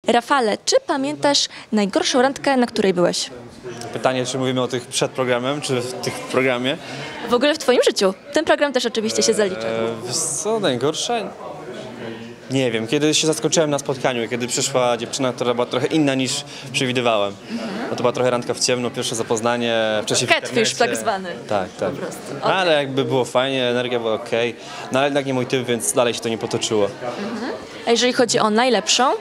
Rafale, czy pamiętasz najgorszą randkę, na której byłeś? Pytanie, czy mówimy o tych przed programem, czy w tych w programie? W ogóle w twoim życiu. Ten program też oczywiście się zalicza. Wiesz co, najgorsze? Nie wiem, kiedy się zaskoczyłem na spotkaniu, kiedy przyszła dziewczyna, która była trochę inna niż przewidywałem. No to była trochę randka w ciemno, pierwsze zapoznanie, wcześniej w Catfish internecie. tak zwany. Tak, tak. Po prostu. Ale jakby było fajnie, energia była okej. No ale jednak nie mój typ, więc dalej się to nie potoczyło. A jeżeli chodzi o najlepszą?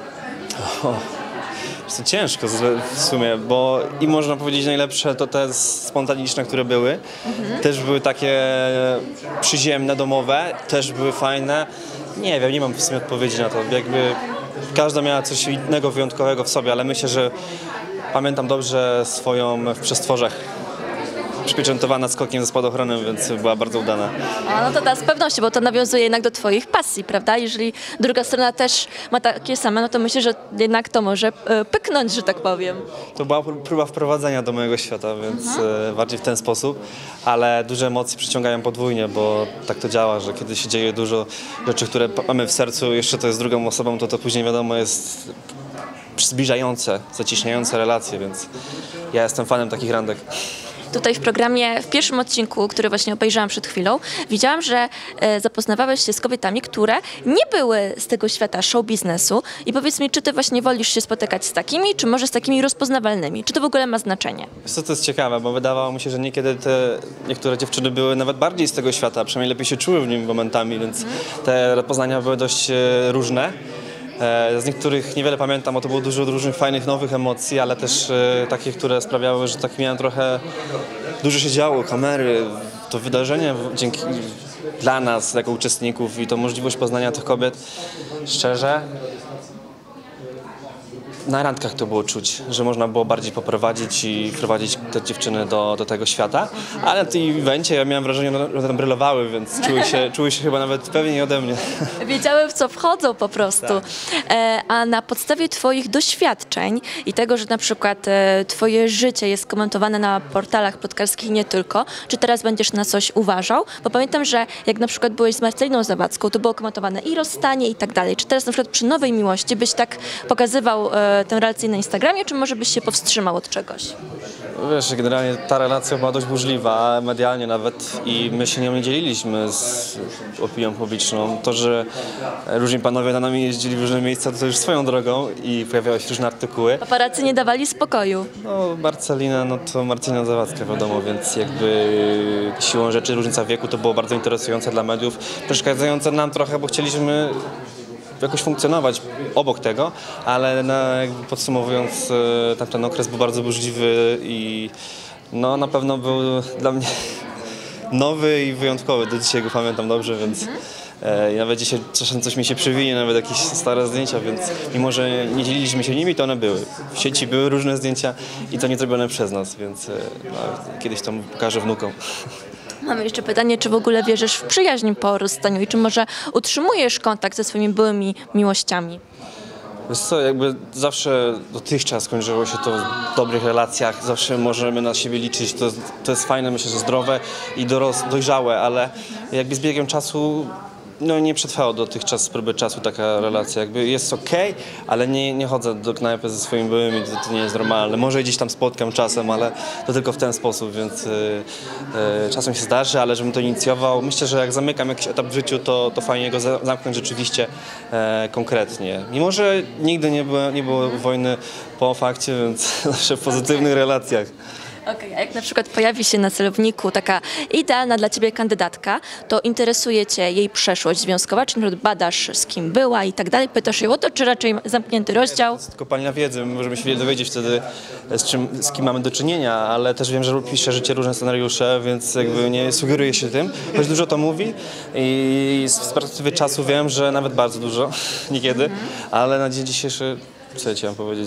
Jest to ciężko w sumie, bo i można powiedzieć najlepsze to te spontaniczne, które były. Też były takie przyziemne, domowe, też były fajne. Nie wiem, nie mam w sumie odpowiedzi na to. Jakby każda miała coś innego, wyjątkowego w sobie, ale myślę, że pamiętam dobrze swoją w przestworzach. Przypieczętowana skokiem ze spadochronem, więc była bardzo udana. No to da z pewnością, bo to nawiązuje jednak do twoich pasji, prawda? Jeżeli druga strona też ma takie same, no to myślę, że jednak to może pyknąć, że tak powiem. To była próba wprowadzenia do mojego świata, więc bardziej w ten sposób, ale duże emocje przyciągają podwójnie, bo tak to działa, że kiedy się dzieje dużo rzeczy, które mamy w sercu, jeszcze to jest drugą osobą, to później wiadomo jest zbliżające, zacieśniające relacje, więc ja jestem fanem takich randek. Tutaj w programie, w pierwszym odcinku, który właśnie obejrzałam przed chwilą, widziałam, że zapoznawałeś się z kobietami, które nie były z tego świata show biznesu i powiedz mi, czy ty właśnie wolisz się spotykać z takimi, czy może z takimi rozpoznawalnymi? Czy to w ogóle ma znaczenie? Wiesz co, to jest ciekawe, bo wydawało mi się, że niekiedy te niektóre dziewczyny były nawet bardziej z tego świata, przynajmniej lepiej się czuły w nim momentami, więc te poznania były dość różne. Z niektórych niewiele pamiętam, bo to było dużo różnych fajnych, nowych emocji, ale też takich, które sprawiały, że tak miałem trochę... Dużo się działo, kamery, to wydarzenie dla nas jako uczestników i to możliwość poznania tych kobiet. Szczerze, na randkach to było czuć, że można było bardziej poprowadzić i wprowadzić te dziewczyny do tego świata, ale na tym evencie ja miałem wrażenie, że tam brylowały, więc czuły się chyba nawet pewniej ode mnie. Wiedziały, w co wchodzą po prostu. Tak. A na podstawie twoich doświadczeń i tego, że na przykład twoje życie jest komentowane na portalach plotkarskich i nie tylko, czy teraz będziesz na coś uważał? Bo pamiętam, że jak na przykład byłeś z Marceliną Zawadzką, to było komentowane i rozstanie i tak dalej. Czy teraz na przykład przy nowej miłości byś tak pokazywał tę relację na Instagramie, czy może byś się powstrzymał od czegoś? Wiesz, generalnie ta relacja była dość burzliwa, medialnie nawet i my się nią nie dzieliliśmy z opinią publiczną. To, że różni panowie na nami jeździli w różne miejsca, to już swoją drogą i pojawiały się różne artykuły. Paparazzi nie dawali spokoju. No, Marcelina, no to Marcina Zawadzka wiadomo, więc jakby siłą rzeczy różnica wieku to było bardzo interesujące dla mediów, przeszkadzające nam trochę, bo chcieliśmy jakoś funkcjonować obok tego, ale jakby podsumowując, tamten okres był bardzo burzliwy i no, na pewno był dla mnie nowy i wyjątkowy. Do dzisiaj go pamiętam dobrze, więc nawet dzisiaj czasem coś mi się przywinie, nawet jakieś stare zdjęcia, więc mimo, że nie dzieliliśmy się nimi, to one były. W sieci były różne zdjęcia i to nie zrobione przez nas, więc no, kiedyś to pokażę wnukom. Mamy jeszcze pytanie, czy w ogóle wierzysz w przyjaźń po rozstaniu i czy może utrzymujesz kontakt ze swoimi byłymi miłościami? Wiesz co, jakby zawsze dotychczas kończyło się to w dobrych relacjach, zawsze możemy na siebie liczyć, to jest fajne, myślę, że zdrowe i dojrzałe, ale jakby z biegiem czasu no, nie przetrwało dotychczas próby czasu taka relacja, jakby jest okej, ale nie chodzę do knajpy ze swoimi byłymi, to nie jest normalne. Może gdzieś tam spotkam czasem, ale to tylko w ten sposób, więc czasem się zdarzy, ale żebym to inicjował, myślę, że jak zamykam jakiś etap w życiu, to fajnie go zamknąć rzeczywiście konkretnie. Mimo, że nigdy nie było wojny po fakcie, więc zawsze w pozytywnych relacjach. Okej, a jak na przykład pojawi się na celowniku taka idealna dla ciebie kandydatka, to interesuje cię jej przeszłość związkowa, czy na przykład badasz, z kim była i tak dalej, pytasz ją o to, czy raczej zamknięty rozdział? To jest kopalnia wiedzy, możemy się dowiedzieć wtedy, z kim mamy do czynienia, ale też wiem, że pisze życie różne scenariusze, więc jakby nie sugeruję się tym, choć dużo to mówi i z perspektywy czasu wiem, że nawet bardzo dużo, niekiedy, ale na dzień dzisiejszy, co ja chciałem powiedzieć?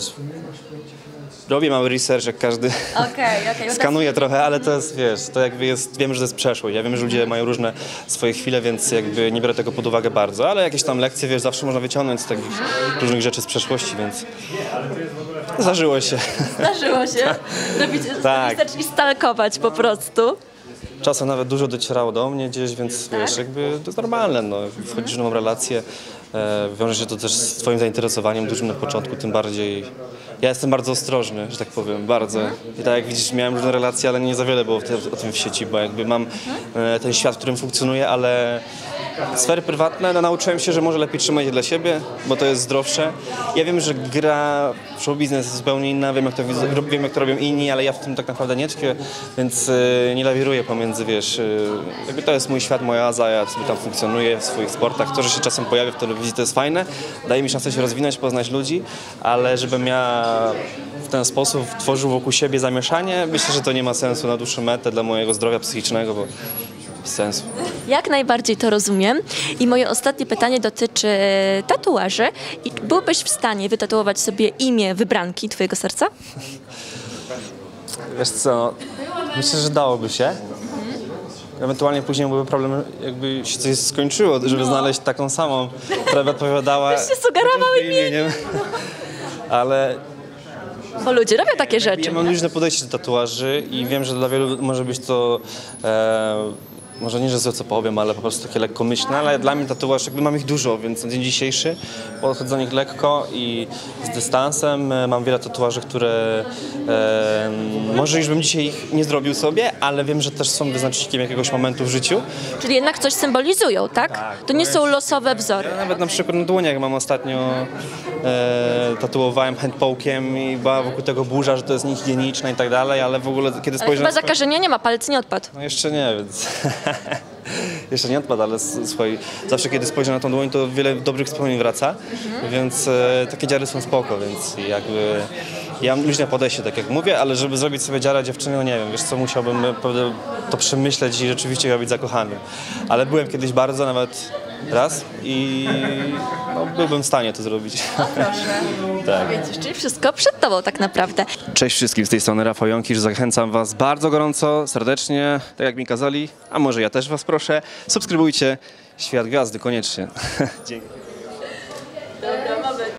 Robię mały research, jak każdy skanuje trochę, ale to jest, wiesz, to jakby jest, wiem, że to jest przeszłość. Ja wiem, że ludzie mają różne swoje chwile, więc jakby nie biorę tego pod uwagę bardzo, ale jakieś tam lekcje, wiesz, zawsze można wyciągnąć z takich różnych rzeczy z przeszłości, więc zdarzyło się. Zdarzyło się? Robić Tak. research i stalkować po prostu? Czasem nawet dużo docierało do mnie gdzieś, więc wiesz, jakby to jest normalne, no, wchodzisz w nową relację, wiąże się to też z twoim zainteresowaniem dużym na początku, tym bardziej. Ja jestem bardzo ostrożny, że tak powiem, bardzo. I tak jak widzisz, miałem różne relacje, ale nie za wiele było o tym w sieci, bo jakby mam ten świat, w którym funkcjonuję, ale sfery prywatne, no, nauczyłem się, że może lepiej trzymać je dla siebie, bo to jest zdrowsze. Ja wiem, że gra w show biznes jest zupełnie inna, wiem jak to robią inni, ale ja w tym tak naprawdę nie tkwię, więc nie lawiruję pomiędzy, wiesz, jakby to jest mój świat, moja Aza, ja sobie tam funkcjonuję w swoich sportach. To, że się czasem pojawię w telewizji, to jest fajne, daje mi szansę się rozwinąć, poznać ludzi, ale żebym ja w ten sposób tworzył wokół siebie zamieszanie, myślę, że to nie ma sensu na dłuższą metę dla mojego zdrowia psychicznego, bo bez sensu. Jak najbardziej to rozumiem. I moje ostatnie pytanie dotyczy tatuaży. I byłbyś w stanie wytatuować sobie imię wybranki twojego serca? Wiesz co, myślę, że dałoby się. Ewentualnie później byłby problem, jakby się coś skończyło, żeby znaleźć taką samą, która by odpowiadała Byś się sugerował imieniem. Ale Bo ludzie robią takie rzeczy. ja mam luźne podejście do tatuaży i wiem, że dla wielu może być to może nie, że złe co powiem, ale po prostu takie lekkomyślne, ale dla mnie tatuaż, jakby mam ich dużo, więc na dzień dzisiejszy podchodzę do nich lekko i z dystansem. Mam wiele tatuaży, które może już bym dzisiaj ich nie zrobił sobie, ale wiem, że też są wyznacznikiem jakiegoś momentu w życiu. Czyli jednak coś symbolizują, tak? Tak, To nie są losowe wzory. Ja nawet na przykład na dłoniach mam ostatnio, tatuowałem handpoke'iem i była wokół tego burza, że to jest niehigieniczne i tak dalej, ale w ogóle kiedy Ale spojrzałem... chyba zakażenia nie ma, palec nie odpadł. No jeszcze nie, więc jeszcze nie odpadł, ale słuchaj, zawsze kiedy spojrzę na tą dłoń, to wiele dobrych wspomnień wraca, więc takie dziary są spoko, więc jakby ja mam luźne podejście, tak jak mówię, ale żeby zrobić sobie dziarę dziewczyny, no nie wiem, wiesz co, musiałbym to przemyśleć i rzeczywiście chyba być zakochanym, ale byłem kiedyś bardzo, nawet raz i no, byłbym w stanie to zrobić. Tak. Widzisz, czyli wszystko przed tobą tak naprawdę. Cześć wszystkim, z tej strony Rafał Jąkisz, zachęcam was bardzo gorąco, serdecznie, tak jak mi kazali, a może ja też was proszę, subskrybujcie Świat Gwiazdy koniecznie. Dzięki.